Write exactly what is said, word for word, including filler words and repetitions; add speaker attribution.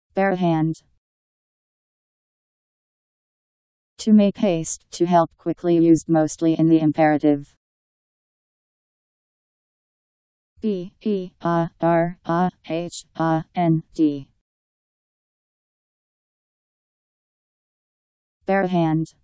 Speaker 1: Bare hand. To make haste, to help quickly, used mostly in the imperative. B E A R A H A N D. Bare hand.